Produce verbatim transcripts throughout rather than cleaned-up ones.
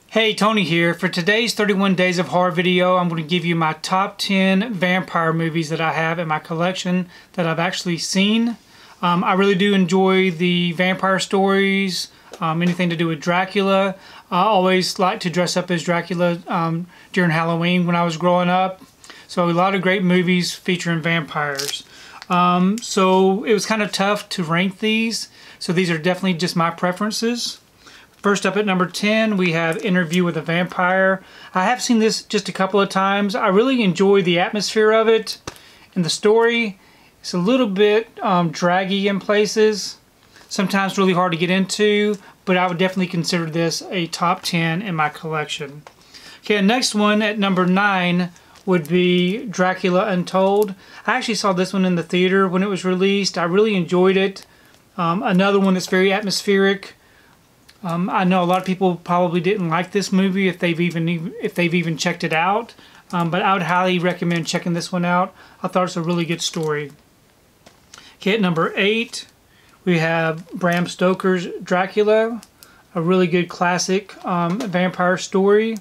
Hey, Tony here. For today's thirty-one Days of Horror video, I'm going to give you my top ten vampire movies that I have in my collection that I've actually seen. Um, I really do enjoy the vampire stories, um, anything to do with Dracula. I always liked to dress up as Dracula um, during Halloween when I was growing up. So a lot of great movies featuring vampires. Um, so it was kind of tough to rank these. So these are definitely just my preferences. First up at number ten, we have Interview with a Vampire. I have seen this just a couple of times. I really enjoy the atmosphere of it and the story. It's a little bit um, draggy in places, sometimes really hard to get into, but I would definitely consider this a top ten in my collection. Okay, next one at number nine would be Dracula Untold. I actually saw this one in the theater when it was released. I really enjoyed it. Um, another one that's very atmospheric. Um, I know a lot of people probably didn't like this movie if they've even if they've even checked it out, um, but I would highly recommend checking this one out. I thought it's a really good story. Okay, at number eight, we have Bram Stoker's Dracula, a really good classic um, vampire story.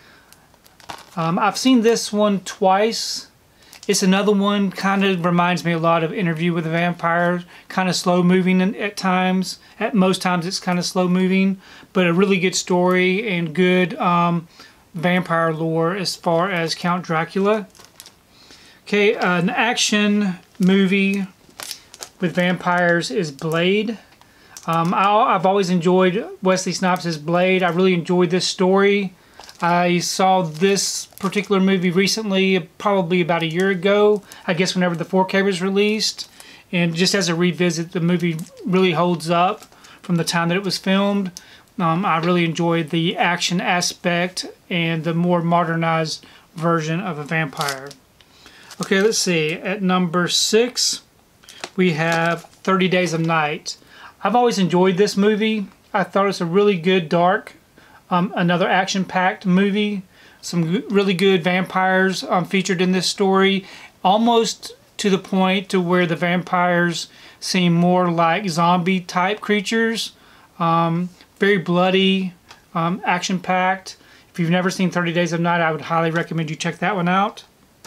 Um, I've seen this one twice. It's another one, kind of reminds me a lot of Interview with a Vampire, kind of slow moving at times. At most times it's kind of slow moving, but a really good story and good um, vampire lore as far as Count Dracula. Okay, an action movie with vampires is Blade. Um, I, I've always enjoyed Wesley Snipes' Blade. I really enjoyed this story. I saw this particular movie recently, probably about a year ago, I guess whenever the four K was released. And just as a revisit, the movie really holds up from the time that it was filmed. Um, I really enjoyed the action aspect and the more modernized version of a vampire. Okay, let's see. At number six, we have thirty Days of Night. I've always enjoyed this movie. I thought it was a really good, dark, Um, another action-packed movie. Some really good vampires um, featured in this story, almost to the point to where the vampires seem more like zombie-type creatures. Um, very bloody, um, action-packed. If you've never seen thirty Days of Night, I would highly recommend you check that one out.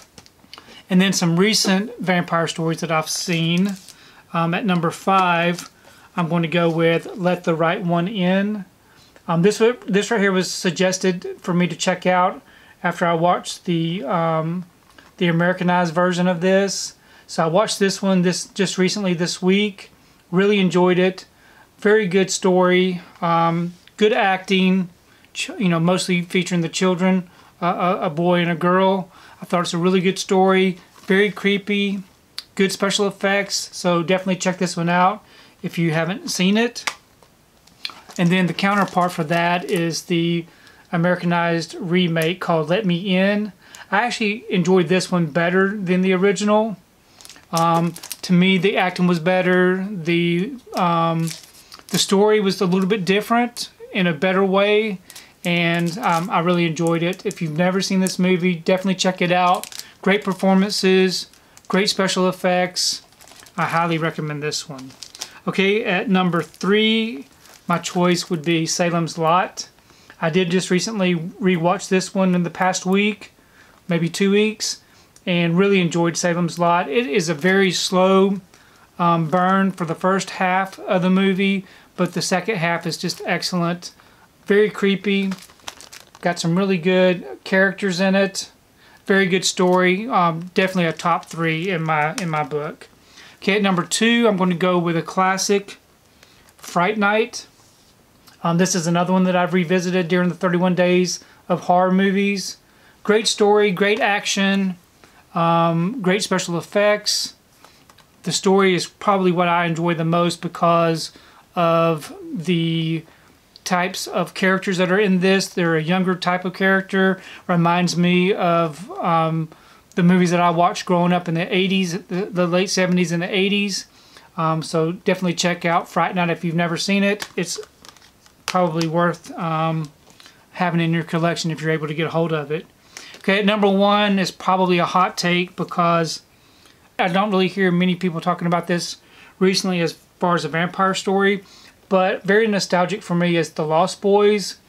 And then some recent vampire stories that I've seen. Um, at number five, I'm going to go with Let the Right One In. Um, this this right here was suggested for me to check out after I watched the um, the Americanized version of this. So I watched this one this just recently this week. Really enjoyed it. Very good story. Um, good acting. Ch you know, mostly featuring the children, uh, a, a boy and a girl. I thought it's a really good story. Very creepy. Good special effects. So definitely check this one out if you haven't seen it. And then the counterpart for that is the Americanized remake called Let Me In. I actually enjoyed this one better than the original. Um, to me, the acting was better. The, um, the story was a little bit different in a better way. And um, I really enjoyed it. If you've never seen this movie, definitely check it out. Great performances, great special effects. I highly recommend this one. Okay, at number three, my choice would be Salem's Lot. I did just recently rewatch this one in the past week, maybe two weeks, and really enjoyed Salem's Lot. It is a very slow um, burn for the first half of the movie, but the second half is just excellent. Very creepy. Got some really good characters in it. Very good story. Um, definitely a top three in my in my book. Okay, at number two, I'm going to go with a classic, Fright Night. Um, this is another one that I've revisited during the thirty-one Days of Horror movies. Great story, great action, um, great special effects. The story is probably what I enjoy the most because of the types of characters that are in this. They're a younger type of character. Reminds me of um, the movies that I watched growing up in the eighties, the, the late seventies and the eighties. Um, so definitely check out Fright Night if you've never seen it. It's probably worth um, having in your collection if you're able to get a hold of it. Okay, number one is probably a hot take because I don't really hear many people talking about this recently as far as a vampire story, but very nostalgic for me is The Lost Boys.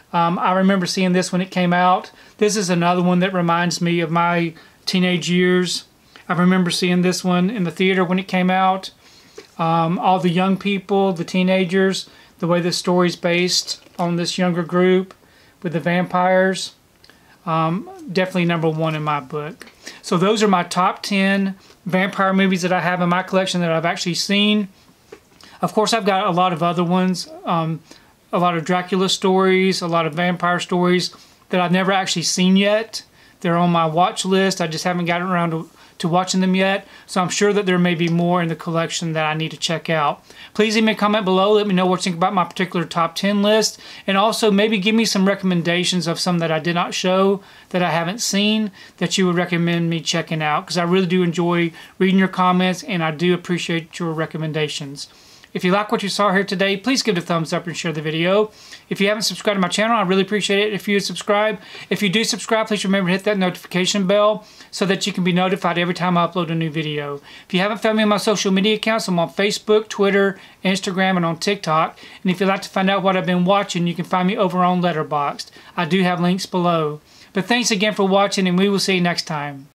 Um, I remember seeing this when it came out. This is another one that reminds me of my teenage years. I remember seeing this one in the theater when it came out. Um, all the young people, the teenagers, the way the story's based on this younger group with the vampires. Um, definitely number one in my book. So those are my top ten vampire movies that I have in my collection that I've actually seen. Of course, I've got a lot of other ones. Um, a lot of Dracula stories, a lot of vampire stories that I've never actually seen yet. They're on my watch list. I just haven't gotten around to, to watching them yet. So I'm sure that there may be more in the collection that I need to check out. Please leave me a comment below. Let me know what you think about my particular top ten list. And also maybe give me some recommendations of some that I did not show, that I haven't seen, that you would recommend me checking out. Because I really do enjoy reading your comments and I do appreciate your recommendations. If you like what you saw here today, please give it a thumbs up and share the video. If you haven't subscribed to my channel, I really appreciate it if you would subscribe. If you do subscribe, please remember to hit that notification bell so that you can be notified every time I upload a new video. If you haven't found me on my social media accounts, I'm on Facebook, Twitter, Instagram, and on TikTok. And if you'd like to find out what I've been watching, you can find me over on Letterboxd. I do have links below. But thanks again for watching, and we will see you next time.